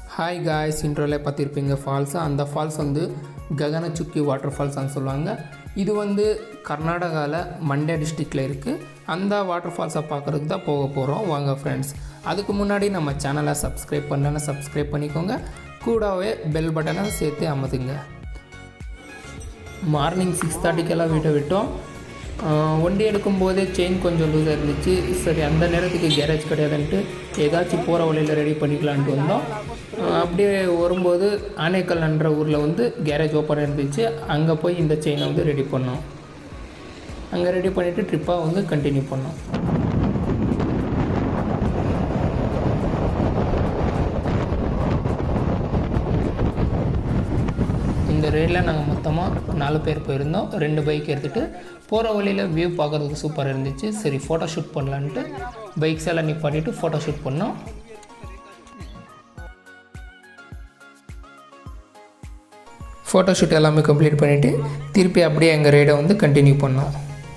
Hi guys, இன்ட்ரோல பார்த்திருப்பீங்க falls. அந்த falls வந்து Gaganachukki வாட்டர்ஃபால்ஸ் னு சொல்வாங்க. இது வந்து கர்நாடகால மண்டே டிஸ்ட்ரிக்ட்ல இருக்கு. அந்த வாட்டர்ஃபால்ஸை பார்க்கிறதுக்கு தான் போக போறோம். வாங்க फ्रेंड्स. அதுக்கு முன்னாடி நம்ம சேனலை சப்ஸ்கிரைப் பண்ணலனா சப்ஸ்கிரைப் பண்ணிக்கோங்க. கூடவே பெல் பட்டனை சேர்த்து அமுத்துங்க. மார்னிங் 6:30 கெல்லாம் வீட்டை விட்டோம். வண்டி எடுக்கும்போதே செயின் கொஞ்சம் லூஸாக இருந்துச்சு. சரி, அந்த நேரத்துக்கு கேரேஜ் கிடையாதுன்ட்டு ஏதாச்சும் போகிற வழியில் ரெடி பண்ணிக்கலான்ட்டு வந்தோம். அப்படியே வரும்போது ஆனேக்கல்ன்ற ஊரில் வந்து கேரேஜ் ஓப்பன் இருந்துச்சு. அங்கே போய் இந்த செயினை வந்து ரெடி பண்ணோம். அங்கே ரெடி பண்ணிவிட்டு ட்ரிப்பாக வந்து கண்டினியூ பண்ணோம். இந்த ரைடில் நாங்கள் மொத்தமாக 4 பேர் போயிருந்தோம். 2 பைக் எடுத்துகிட்டு போகிற வழியில் வியூ பார்க்குறதுக்கு சூப்பராக இருந்துச்சு. சரி, ஃபோட்டோ ஷூட் பண்ணலான்ட்டு பைக்ஸ் எல்லாம் நிப்பாட்டிட்டு ஃபோட்டோ ஷூட் பண்ணோம். ஃபோட்டோ ஷூட் எல்லாமே கம்ப்ளீட் பண்ணிவிட்டு திருப்பி அப்படியே எங்கள் ரைடை வந்து கண்டினியூ பண்ணோம்.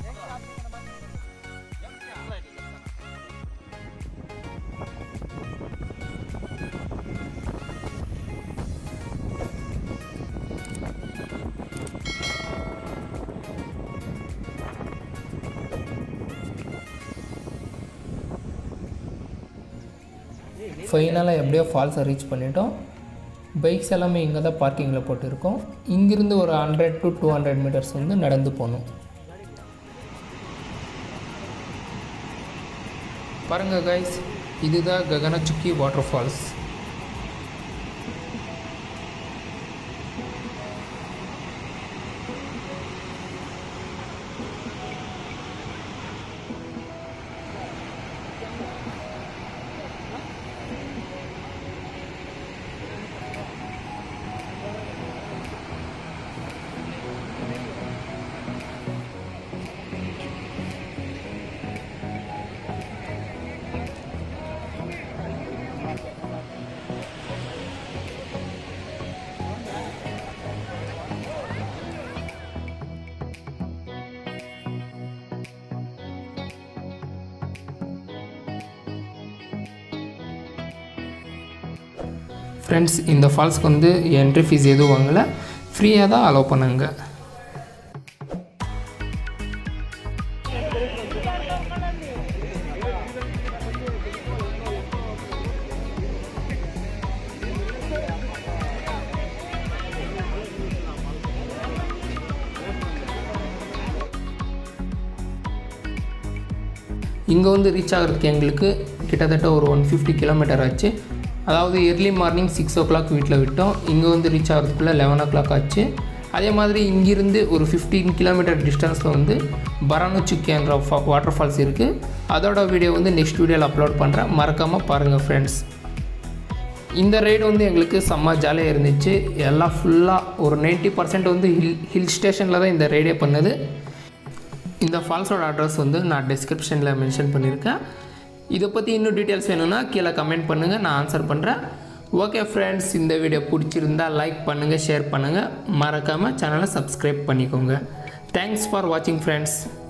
ஃபைனலாக எப்படியோ ஃபால்ஸை ரீச் பண்ணிட்டோம். பைக்ஸ் எல்லாமே இங்கே தான் பார்க்கிங்கில் போட்டுருக்கோம். இங்கிருந்து ஒரு 100 to 200 மீட்டர்ஸ் வந்து நடந்து போகணும். பாருங்கள் கைஸ், இதுதான் Gaganachukki வாட்டர் ஃபால்ஸ். ஃப்ரெண்ட்ஸ், இந்த ஃபால்ஸ்க்கு வந்து என்ட்ரி ஃபீஸ் எதுவும் வாங்கலை, ஃப்ரீயாக தான் அலோவ் பண்ணாங்க. இங்கே வந்து ரீச் ஆகிறதுக்கு எங்களுக்கு கிட்டத்தட்ட ஒரு 150 கிலோமீட்டர் ஆச்சு. அதாவது ஏர்லி மார்னிங் 6 o'clock வீட்டில் விட்டோம். இங்கே வந்து ரீச் ஆகிறதுக்குள்ளே 11 o'clock ஆச்சு. அதே மாதிரி இங்கிருந்து ஒரு 15 கிலோமீட்டர் டிஸ்டன்ஸில் வந்து Gaganachukki என்ற வாட்டர் ஃபால்ஸ் இருக்குது. அதோட வீடியோ வந்து நெக்ஸ்ட் வீடியோவில் அப்லோட் பண்ணுறேன், மறக்காமல் பாருங்கள் ஃப்ரெண்ட்ஸ். இந்த ரைடு வந்து எங்களுக்கு செம்ம ஜாலியாக இருந்துச்சு. எல்லாம் ஃபுல்லாக ஒரு 90% வந்து ஹில் ஸ்டேஷனில் தான் இந்த ரைடே பண்ணுது. இந்த ஃபால்ஸோட அட்ரஸ் வந்து நான் டிஸ்கிரிப்ஷனில் மென்ஷன் பண்ணியிருக்கேன். இதை பற்றி இன்னும் டீட்டெயில்ஸ் வேணும்னா கீழே கமெண்ட் பண்ணுங்கள், நான் ஆன்சர் பண்ணுறேன். ஓகே ஃப்ரெண்ட்ஸ், இந்த வீடியோ பிடிச்சிருந்தா லைக் பண்ணுங்கள், ஷேர் பண்ணுங்கள், மறக்காமல் சேனலை சப்ஸ்கிரைப் பண்ணிக்கோங்க. தேங்க்ஸ் ஃபார் வாட்சிங் ஃப்ரெண்ட்ஸ்.